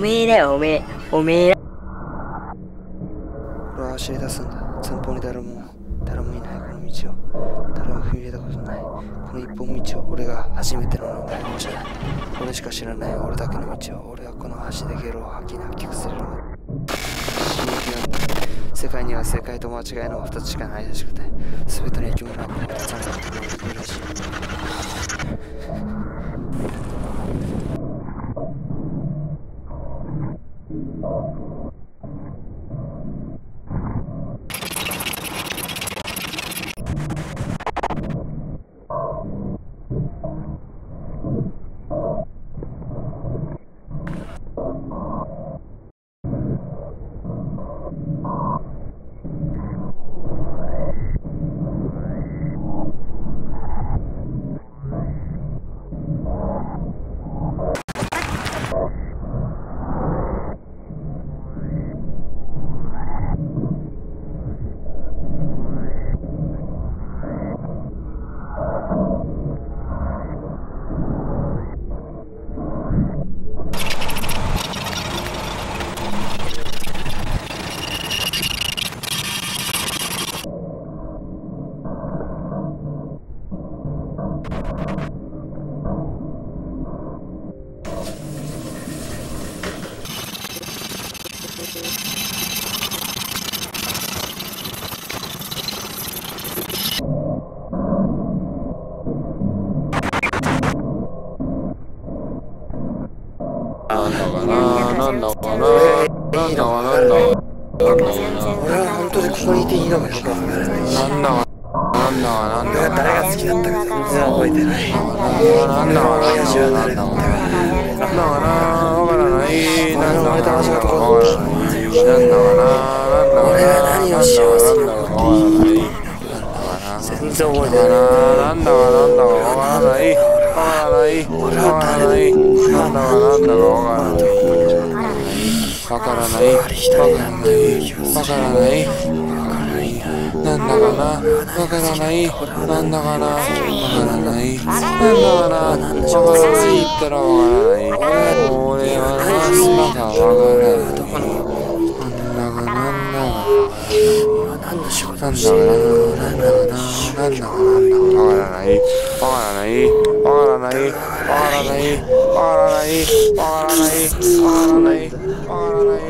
めえだよ、おめえ。おめえだ。 俺は走り出すんだ。前方に誰もいないこの道を。誰も踏み入れたことないこの一本道を。俺が初めての何もじゃない。俺しか知らない俺だけの道を。俺はこの橋でゲロを吐き崩れるのが刺激なんだ。世界には正解と間違いの2つしかないらしくて、全ての生き物はこの2つの中で生きるらしい。俺は本当にここにいていいのかよくわからないし、俺が誰が好きだったか全然覚えてない。親父は誰だったか俺の生まれた場所がどこだったか、俺が何を幸せに思っていいのか全然覚えてない。俺は誰だ。わからない。なんだかな、わからない。なんだかな、わからない。なんだかな、わからない。言ったらわからない。俺はなんだかわからない。なんだか何の仕事をしているのか、なんだかわからない。わからない。わからない。わからない。わからない。わからない。わからない。わからない。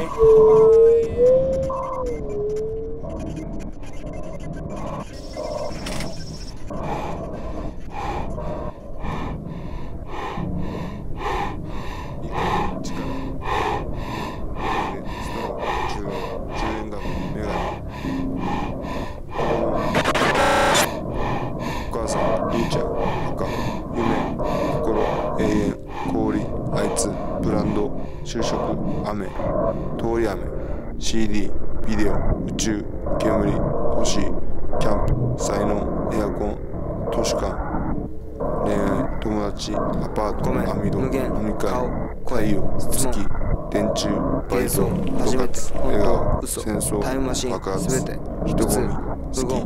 就職、雨、通り雨、CD、ビデオ、宇宙、煙、星、キャンプ、才能、エアコン、図書館、恋愛、友達、アパート、網戸、飲み会、太陽、月、電柱、バイト、部活、笑顔、戦争、爆発、人混み、好き、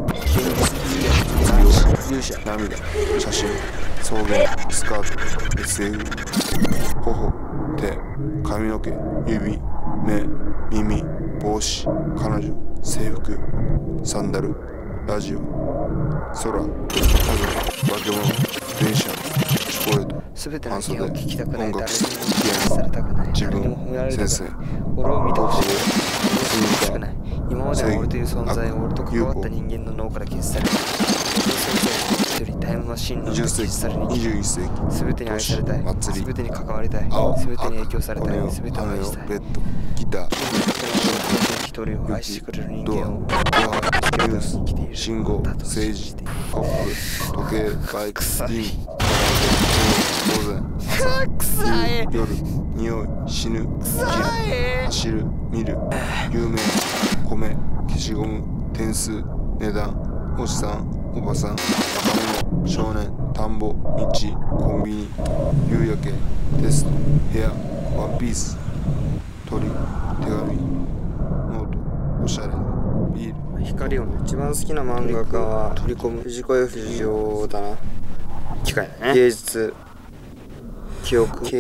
勇者、涙、写真、草原、スカート、SF、頬、手、髪の毛、指、目、耳、帽子、彼女、制服、サンダル、ラジオ、空、家族、化け物、電車、チョコレート、 全ての意見を聞きたくない。 音楽、 誰にもされたくない。 自分、 誰にも褒められたくない。 先生、 俺を見てほしい。欲しくない。今までの俺という存在を俺と関わった人間の脳から消し去れ。一人タイムマシンの消し去りに 21世紀、 全てに愛されたい。全てに関わりたい。 青、 全てに影響されたい。 赤、 全てを愛したい。 ベッド、ギター、 一人を愛してくれる人間をニュース、信号、政治、コップ、時計、バイク、リン、午前、朝、夜、匂い、死ぬ、生きる、走る、見る、有名、米、消しゴム、点数、値段、おじさん、おばさん、若者、少年、田んぼ、道、コンビニ、夕焼け、テスト、部屋、ワンピース、鳥、手紙、ノート、おしゃれ、ビール。 光を一番好きな漫画家は取り込む藤子 F 不二雄だな。機械だね。芸術、記憶、芸術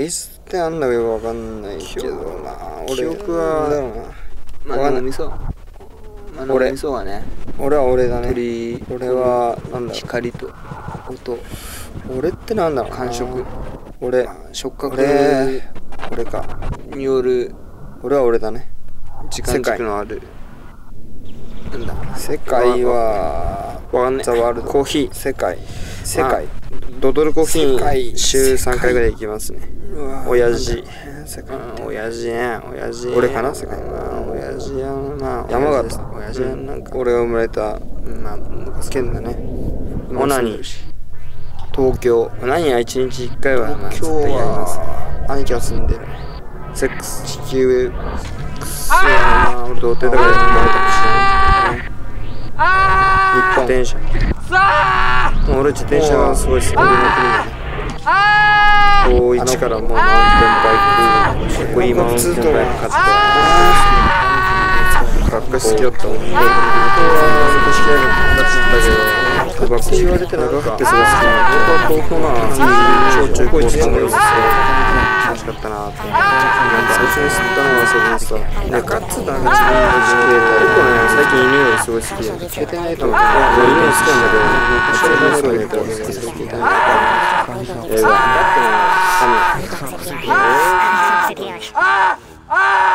ってなんだかよくわかんないけどな。記憶は脳みそ。脳みそはね。 俺は俺だね。 俺はなんだろう。光と音。 俺ってなんだろうな。 感触。 触覚俺か。 による。 俺は俺だね。 時間軸のある。なんだ。 世界はわかんねえ。 ザワールド。 コーヒー。 世界。ドドルコーヒー週3回ぐらい行きますね。親父。親父ね。俺かな世界。親父やな。山形。親父やなんか。俺が生まれた県だね。オナニー。東京。オナニーは1日1回は今日は兄貴が住んでる。セックス。地球。俺童貞だから生まれたかもしれない。日本電車。俺自転車がすごい好きで乗ってるんだね。高1からもうマウンテンバイク、かっこいいマウンテンバイク買ってかっこ好きだったもんね。昔嫌いだったけど、学生言われて長くてすごい好きなの。僕は高校小中高一年が楽しかったなって。最初に吸ったのはそれでさ、ガッツだね。僕はね、最近犬よりすごい好きで。つけてないと思って。犬好きなんだけど、それがすごい好きで。だってね、